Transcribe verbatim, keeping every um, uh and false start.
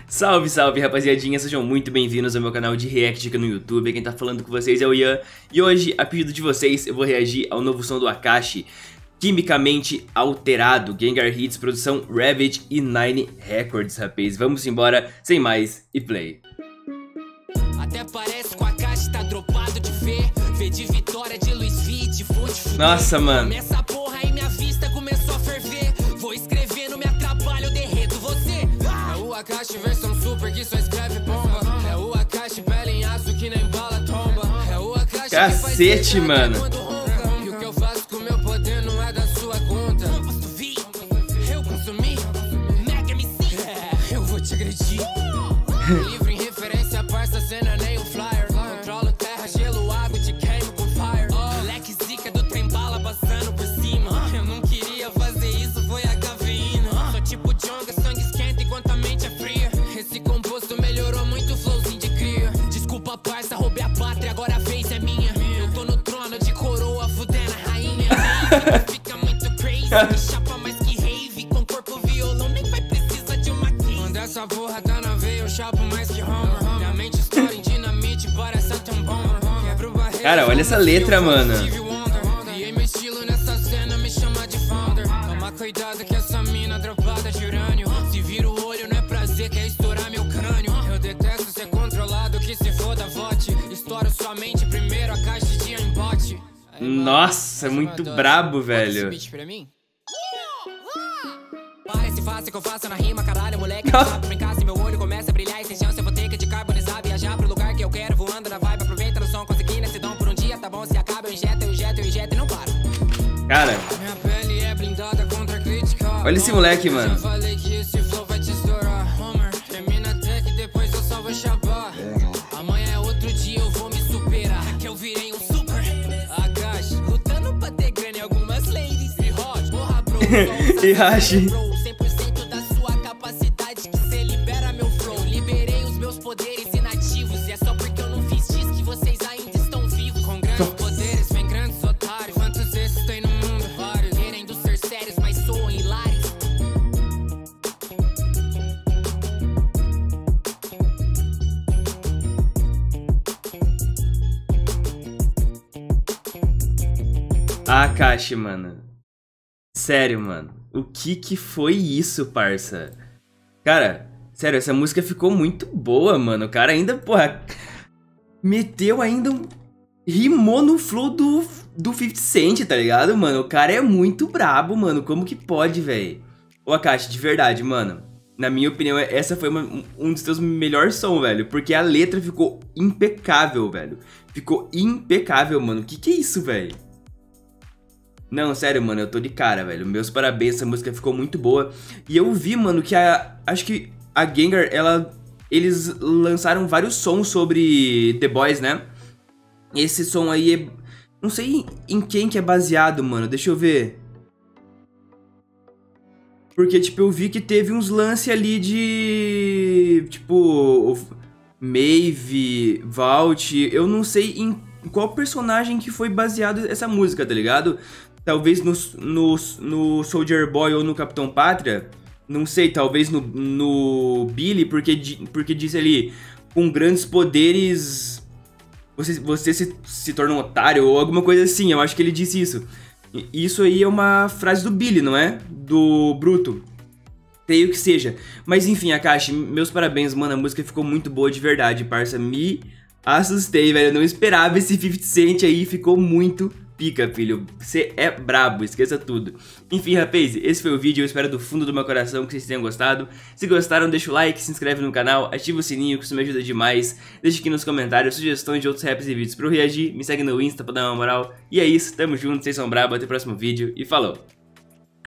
Salve, salve rapaziadinha, sejam muito bem-vindos ao meu canal de react aqui no YouTube. Quem tá falando com vocês é o Ian. E hoje, a pedido de vocês, eu vou reagir ao novo som do Akashi, Quimicamente Alterado, Gengar Hits, produção Ravage e Nine Records, rapaz. Vamos embora, sem mais, e play. Até parece que o Akashi tá dropado de ver, ver de vitória de Luiz V, de fute. Nossa, mano. Essa porra aí minha vista começou a ferver. Vou escrevendo, me atrapalho, eu derreto você. É o Akashi versão super que só escreve bomba. É o Akashi pele em aço que nem bala tomba. É o Akashi Cacete, que faz mano. E o que eu faço com o meu poder não é da sua conta. Eu consumi, Mega M C. É, eu vou te agredir. Livre em referência, parça, cena nem um flyer. Controlo terra, gelo, água, te queimo com fire. Moleque zica do trem bala passando por cima. Eu não queria fazer isso, foi a cafeína. Sou tipo Jonga, sangue esquenta enquanto a mente é fria. Esse composto melhorou muito o flowzinho de cria. Desculpa parça, roubei a pátria, agora a vez é minha. Eu tô no trono de coroa, fudendo a rainha. Fica muito crazy, me chapa mais que rave. Com corpo violão, nem vai precisar de uma case. Quando essa porra tá na veia, eu chapo mais que Homer. Minha mente estoura em dinamite, parece até um bomber. Quebro barreira. Cara, olha essa letra, mano. Criei meu estilo nessa cena, me chama de founder. Toma cuidado que essa mina dropada de urânio. Se vira o olho, não é prazer, quer estourar meu crânio. Eu detesto ser controlado, que se foda, vote. Estouro sua mente primeiro, a caixa de embote. Nossa, muito brabo, velho. Parece fácil que eu faço na rima, caralho, moleque. Pra brincar, se meu olho começa a brilhar, e sem chance eu vou ter que decarbonizar. Viajar pro lugar que eu quero, voando na vibe. Aproveita no som, consegui nesse dom por um dia, tá bom? Se acaba, eu injeto, eu injeto, eu injeto e não paro. Cara, Minha pele é blindada contra crítica. olha esse moleque, mano. Já falei que esse flow vai te estourar. Homer, termina até que depois eu só vou chapar. Amanhã é outro dia, eu vou me superar. É que eu virei um super Akashi, lutando pra ter grana em algumas ladies. E hot, porra, bro. E Hashi. cem por cento da sua capacidade que cê libera meu flow. Liberei os meus poderes inativos. E é só porque eu não fiz disso que vocês ainda estão vivos. Com grandes poderes vem grandes otários. Quantos esses tem no mundo? Vários. Querendo ser sérios, mas soam hilários. Akashi, mano. Sério, mano. O que que foi isso, parça? Cara, sério, essa música ficou muito boa, mano. O cara ainda, porra, meteu ainda um... Rimou no flow do, do fifty cent, tá ligado, mano? O cara é muito brabo, mano. Como que pode, velho? Ô, Akashi, de verdade, mano. Na minha opinião, essa foi uma, um dos teus melhores sons, velho. Porque a letra ficou impecável, velho. Ficou impecável, mano. Que que é isso, velho? Não, sério, mano, eu tô de cara, velho. Meus parabéns, essa música ficou muito boa. E eu vi, mano, que a... Acho que a Gengar, ela... Eles lançaram vários sons sobre The Boys, né? Esse som aí é... Não sei em quem que é baseado, mano. Deixa eu ver. Porque, tipo, eu vi que teve uns lances ali de... Tipo... Maeve, Vault... Eu não sei em qual personagem que foi baseado essa música, tá ligado? Talvez no, no, no Soldier Boy ou no Capitão Pátria. Não sei, talvez no, no Billy, porque, porque disse ali... Com grandes poderes... Você, você se, se torna um otário ou alguma coisa assim. Eu acho que ele disse isso. Isso aí é uma frase do Billy, não é? Do Bruto. Creio que seja. Mas enfim, Akashi, meus parabéns, mano. A música ficou muito boa de verdade, parça. Me assustei, velho. Eu não esperava esse fifty cent aí. Ficou muito pica, filho. Você é brabo, esqueça tudo. Enfim, rapaz, esse foi o vídeo. Eu espero do fundo do meu coração que vocês tenham gostado. Se gostaram, deixa o like, se inscreve no canal, ativa o sininho, que isso me ajuda demais. Deixa aqui nos comentários sugestões de outros raps e vídeos pra eu reagir. Me segue no Insta pra dar uma moral. E é isso, tamo junto, vocês são brabo. Até o próximo vídeo e falou!